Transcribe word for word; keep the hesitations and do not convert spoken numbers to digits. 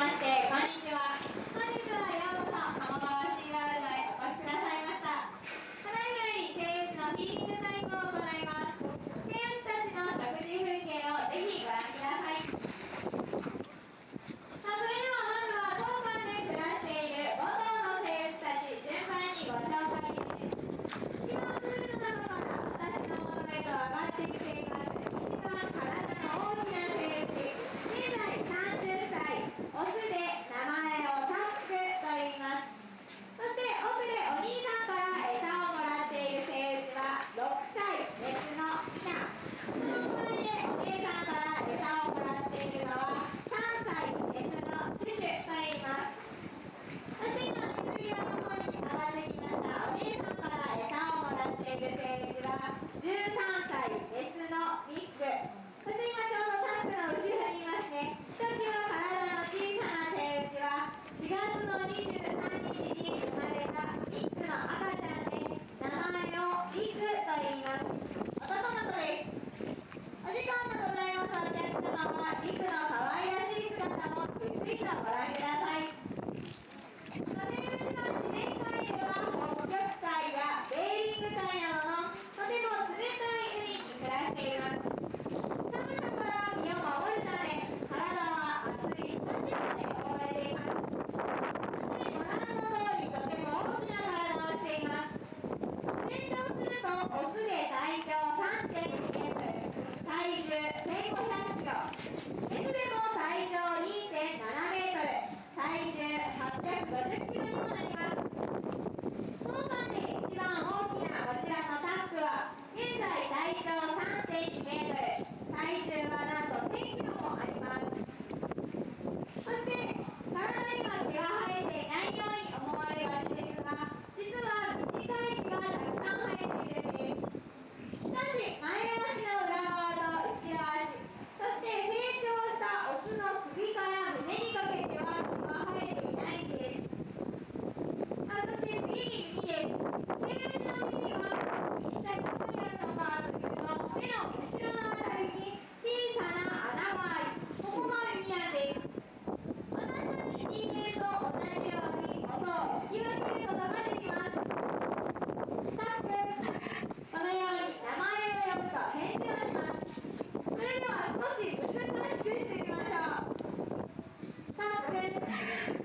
まして、こんにちは。本日はようこそ鴨川シーワールドへお越しくださいました。ただいまよりセイウチのフィーディングタイムを行います。セイウチたちの食事風景をぜひご覧ください。さあ、それではまずは当館で暮らしているご頭のセイウチたち、順番にご紹介です。一番上の中から私のもとへと上がってきています。一番体の大きなセイウチ、現在さんじゅっさい、オスで名前をタックと言います。そして奥でお兄さんから餌をもらっているセイウチはろくさい、メスのヒナ。その隣でお姉さんから餌をもらっているのはさんさい、メスのシュシュと言います。そして今水際の方に上がってきましたお姉さんから餌をもらっているセイウチはじゅうさんさい、メスのミック。そして今ちょうどタックの後ろにいますね。ひときわ体の小さなセイウチはしがつのにじゅうさんにちに生まれたミックの赤ちゃんで、名前をリクと言います。男の子です。お時間のございますお客様はリクの可愛らしい姿もゆっくりとご覧ください。セイウチは自然界では北極海やベーリング海などのとても冷たい海に暮らしています。寒さから身を守るため、体は厚いスタジアムで覆われています。そしてご覧の通り、とても大きな体をしています。成長すると、オスで体長 さんてんにメートル、体重せんごひゃくキロ、メスでも体長 にてんななメートル、体重はっぴゃくごじゅっキロにもなります。当館で一番大きなこちらのタックは、現在体長 さんてんにメートル、体重はなんとせんキロもあります。そして体には毛が生えていないように思われがちですが、実は短い毛がたくさん生えているんです。しかし前足の裏側と後ろ足、そして成長したオスの首から胸にかけては毛が生えていないんです。あ、そして次に耳です。セイウチの耳は一体どこにあるのかというと、目の後ろのあたりに小さな穴があり、ここが耳なんです。私たち人間と同じように音を聞き分けることができます。タック、このように名前を呼ぶと返事をします。それでは少し難しくしてみましょう。タック。